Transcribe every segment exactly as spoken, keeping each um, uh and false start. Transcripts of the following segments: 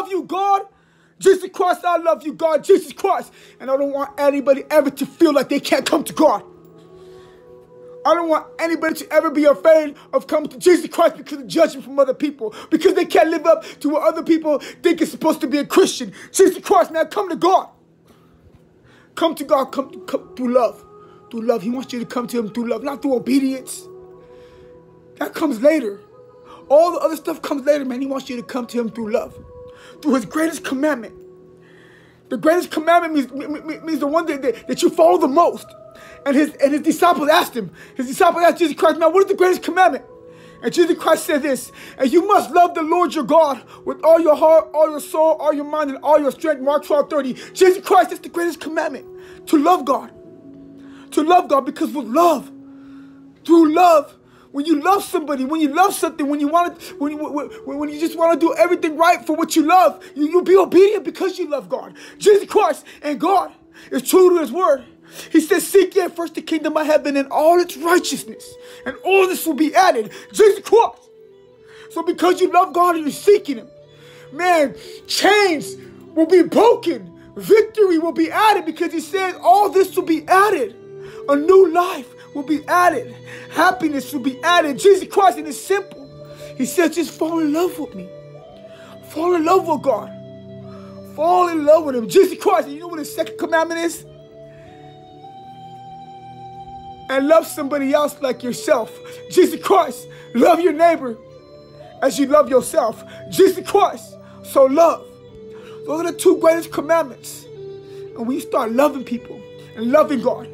love you, God. Jesus Christ, I love you, God. Jesus Christ. And I don't want anybody ever to feel like they can't come to God. I don't want anybody to ever be afraid of coming to Jesus Christ because of judgment from other people. Because they can't live up to what other people think is supposed to be a Christian. Jesus Christ, man, come to God. Come to God, come, come through love. Through love. He wants you to come to him through love, not through obedience. That comes later. All the other stuff comes later, man. He wants you to come to him through love. Through his greatest commandment. The greatest commandment means, means the one that, that, that you follow the most. And his, and his disciples asked him, his disciples asked Jesus Christ, man, what is the greatest commandment? And Jesus Christ said this, and you must love the Lord your God with all your heart, all your soul, all your mind, and all your strength. Mark twelve thirty. Jesus Christ is the greatest commandment. To love God. To love God, because with love, through love, when you love somebody, when you love something, when you want to, when you, when, when you just want to do everything right for what you love, you, you'll be obedient because you love God. Jesus Christ and God is true to his word. He says, seek ye first the kingdom of heaven and all its righteousness, and all this will be added. Jesus Christ. So because you love God and you're seeking him, man, chains will be broken. Victory will be added because he says all this will be added. A new life will be added. Happiness will be added. Jesus Christ, and it's simple. He says, just fall in love with me. Fall in love with God. Fall in love with him. Jesus Christ. And you know what his second commandment is? And love somebody else like yourself. Jesus Christ. Love your neighbor as you love yourself. Jesus Christ. So love. Those are the two greatest commandments. And when you start loving people and loving God,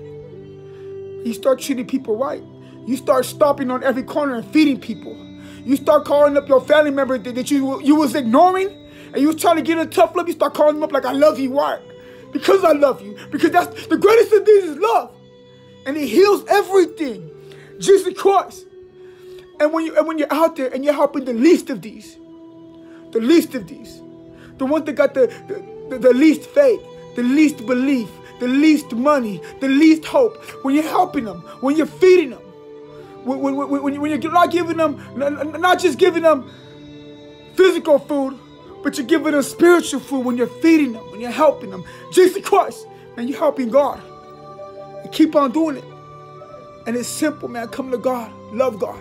you start treating people right. You start stopping on every corner and feeding people. You start calling up your family member that, that you, you was ignoring, and you was trying to get a tough love. You start calling them up like, I love you. Why? Because I love you. Because that's the greatest of these is love. And it heals everything. Jesus Christ. And when, you, and when you're out there and you're helping the least of these, the least of these, the ones that got the, the, the, the least faith, the least belief, the least money, the least hope, when you're helping them, when you're feeding them, when, when, when, when you're not giving them, not just giving them physical food, but you're giving them spiritual food when you're feeding them, when you're helping them. Jesus Christ, man, you're helping God. And keep on doing it. And it's simple, man. Come to God. Love God.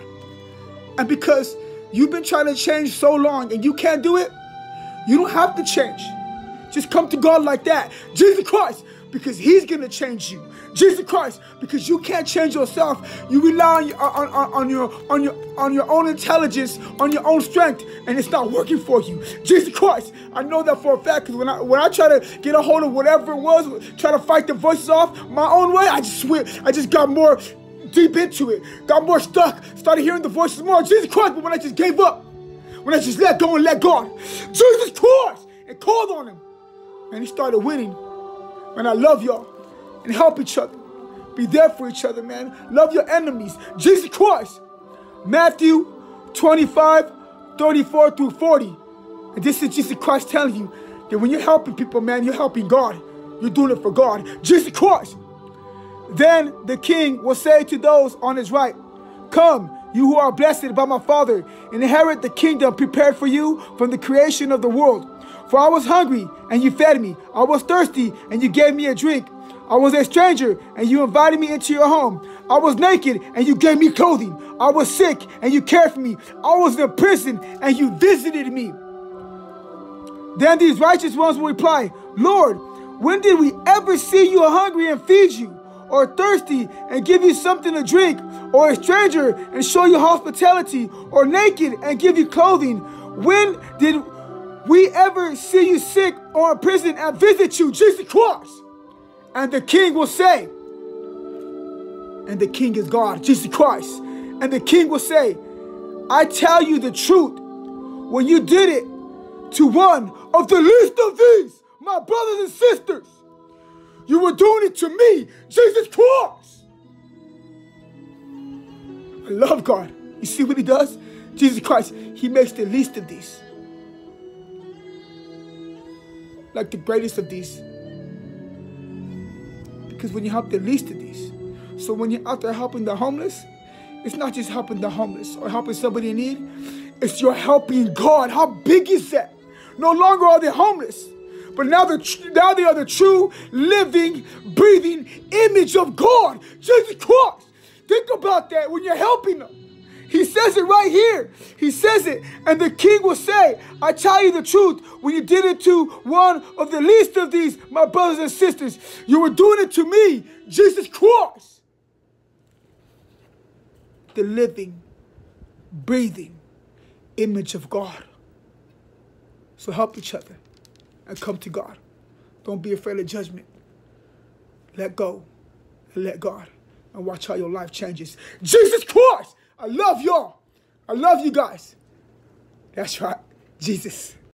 And because you've been trying to change so long and you can't do it, you don't have to change. Just come to God like that. Jesus Christ, because he's going to change you. Jesus Christ, because you can't change yourself. You rely on your, on, on, on, your, on, your, on your own intelligence, on your own strength, and it's not working for you. Jesus Christ, I know that for a fact, because when I, when I try to get a hold of whatever it was, try to fight the voices off my own way, I just went, I just got more deep into it, got more stuck, started hearing the voices more. Jesus Christ, but when I just gave up, when I just let go and let God, Jesus Christ, and called on him, and he started winning. Man, I love y'all. And help each other. Be there for each other, man. Love your enemies. Jesus Christ. Matthew twenty-five, thirty-four through forty. And this is Jesus Christ telling you that when you're helping people, man, you're helping God. You're doing it for God. Jesus Christ. Then the king will say to those on his right, come, you who are blessed by my Father, and inherit the kingdom prepared for you from the creation of the world. For I was hungry, and you fed me. I was thirsty, and you gave me a drink. I was a stranger, and you invited me into your home. I was naked, and you gave me clothing. I was sick, and you cared for me. I was in prison, and you visited me. Then these righteous ones will reply, Lord, when did we ever see you hungry and feed you, or thirsty and give you something to drink, or a stranger and show you hospitality, or naked and give you clothing? When did we ever see you sick or in prison and visit you? Jesus Christ. And the king will say, and the king is God, Jesus Christ. And the king will say, I tell you the truth, when you did it to one of the least of these, my brothers and sisters, you were doing it to me, Jesus Christ. I love God. You see what he does? Jesus Christ, he makes the least of these like the greatest of these. Because when you help the least of these, so when you're out there helping the homeless, it's not just helping the homeless or helping somebody in need, it's you're helping God. How big is that? No longer are they homeless, but now, now they are the true, living, breathing image of God, Jesus Christ. Think about that when you're helping them. He says it right here. He says it. And the king will say, I tell you the truth, when you did it to one of the least of these, my brothers and sisters, you were doing it to me, Jesus Christ. The living, breathing image of God. So help each other and come to God. Don't be afraid of judgment. Let go and let God. And watch how your life changes. Jesus Christ! I love y'all. I love you guys. That's right. Jesus.